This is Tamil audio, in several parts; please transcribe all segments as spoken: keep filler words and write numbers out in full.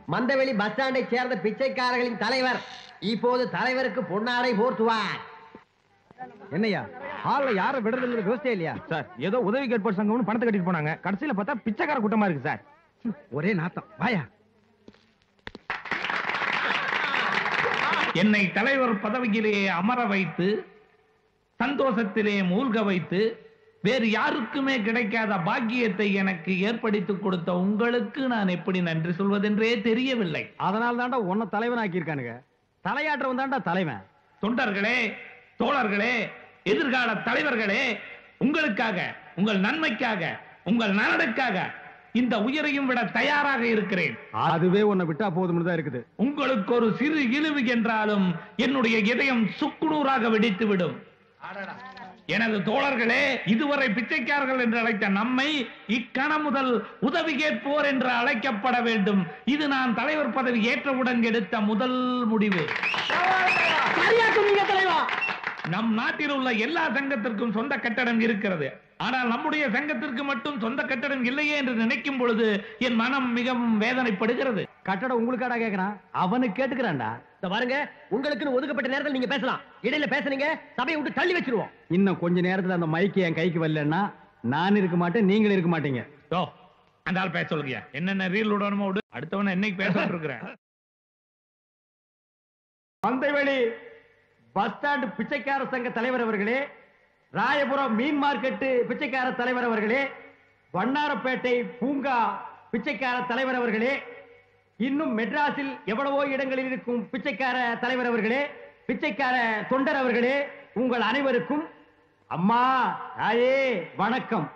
மந்தவெளி பஸ் ஸ்டாண்டை சேர்ந்த பிச்சைக்காரர்களின் தலைவர் இப்போது தலைவருக்கு பொன்னாடை போர்த்துவார். என்னையா ஹால்ல யாரும் விடுறதுல யோசிச்சே இல்லையா சார்? ஏதோ உதவி கேட்போர் சங்கம்னு பணத்தை கட்டிட்டு போனாங்க, கடைசியில பார்த்தா பிச்சைக்கார கூட்டமா இருக்கு சார். ஒரே நாத்தம். வாயா. என்னை தலைவர் பதவியிலே அமர வைத்து சந்தோஷத்திலே மூழ்க வைத்து வேறு யாருக்குமே கிடைக்காத பாக்கியத்தை எனக்கு ஏற்படுத்திக் கொடுத்த உங்களுக்கு நான் எப்படி நன்றி சொல்வதென்றே தெரியவில்லை. அதனால தாண்டா உன்னை தலைவனாக்கி இருக்கானுங்க. தலையாற்றவன் தாண்டா தலைவன். தொண்டர்களே, தோழர்களே, எதிர்கால தலைவர்களே, உங்களுக்காக, உங்கள் நன்மைக்காக, உங்கள் நலனுக்காக இந்த உயிரையும் விட தயாராக இருக்கிறேன். அதுவே உன்னை விட்டா போதும்னு தான் இருக்குது. உங்களுக்கு ஒரு சிறு இழிவு என்றாலும் என்னுடைய இதயம் சுக்குநூறாக வெடித்து விடும். எனது தோழர்களே, இதுவரை பிச்சைக்காரர்கள் என்று அழைத்த நம்மை இக்கணம் முதல் உதவி கேட்போர் என்று அழைக்கப்பட வேண்டும். இது நான் தலைவர் பதவி ஏற்றவுடன் எடுத்த முதல் முடிவு. நம் நாட்டில் உள்ள எல்லா சங்கத்திற்கும் சொந்த கட்டடம் இருக்கிறது. ஆனால் நம்முடைய சங்கத்திற்கு மட்டும் சொந்த கட்டடம் இல்லையே என்று நினைக்கும் பொழுது என் மனம் மிகவும் வேதனைப்படுகிறது. கட்டடம் உங்களுக்காடா கேட்கிறான், அவனுக்கு கேட்டுக்கிறான்டா. பாருங்க, உங்களுக்குன்னு ஒதுக்கப்பட்ட நேரத்தில் நீங்க பேசலாம். இடையில பேசுனீங்க சபையை விட்டு தள்ளி வச்சிருவோம். இன்னும் கொஞ்ச நேரத்துல அந்த மைக்கு என் கைக்கு வரலன்னா நான் இருக்க மாட்டேன், நீங்களும் இருக்க மாட்டீங்க. ஓ, அந்த ஆள் பேச சொல்லுங்க. என்னென்ன ரீல் விடணுமோ விடு. அடுத்தவன என்னைக்கு பேச இருக்கிறேன். மந்தவெளி பஸ் ஸ்டாண்ட் பிச்சைக்கார சங்க தலைவர் அவர்களே, ராயபுரம் மீன் மார்க்கெட்டு பிச்சைக்கார தலைவர் அவர்களே, வண்ணாரப்பேட்டை பூங்கா பிச்சைக்கார தலைவர் அவர்களே, இன்னும் மெட்ராஸில் எவ்வளவோ இடங்களில் இருக்கும் பிச்சைக்கார தலைவர் அவர்களே, பிச்சைக்கார தொண்டர் அவர்களே, உங்கள் அனைவருக்கும் அம்மா தாயே வணக்கம்.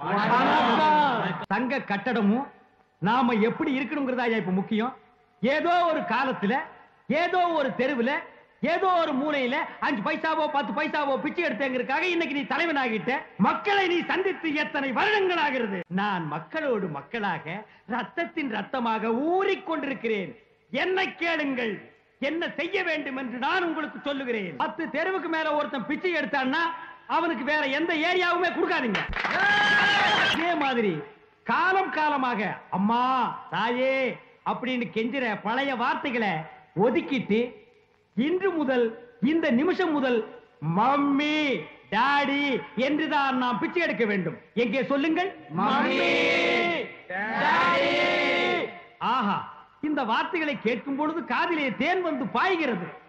சங்க கட்டடமும் நாம எப்படி இருக்கணுங்கிறதா இப்ப முக்கியம். ஏதோ ஒரு காலத்துல ஏதோ ஒரு தெருவுல ஏதோ ஒரு மூலையில அஞ்சு பைசாவோ பத்து பைசாவோ பிச்சை எடுத்தேங்கிறதுக்காக இன்னைக்கு நீ தலைவன் ஆகிட்ட. மக்களை நீ சந்தித்து எத்தனை வருடங்கள் ஆகிறது. நான் மக்களோடு மக்களாக ரத்தத்தின் ரத்தமாக ஊறிக்கொண்டிருக்கிறேன். என்ன கேளுங்கள், என்ன செய்ய வேண்டும் என்று நான் உங்களுக்கு சொல்லுகிறேன். பத்து தெருவுக்கு மேல ஒருத்தன் பிச்சை எடுத்தான்னா அவனுக்கு வேற எந்த ஏரியாவுமே கொடுக்காதீங்க. அதே மாதிரி காலம் காலமாக அம்மா தாயே அப்படின்னு கெஞ்சிற பழைய வார்த்தைகளை ஒதுக்கிட்டு இன்று முதல் இந்த நிமிஷம் முதல் மம்மி டாடி என்றுதான் நாம் பிச்சை எடுக்க வேண்டும். எங்கே சொல்லுங்கள், மம்மி டாடி. ஆஹா, இந்த வார்த்தைகளை கேட்கும் பொழுது காதிலே தேன் வந்து பாய்கிறது.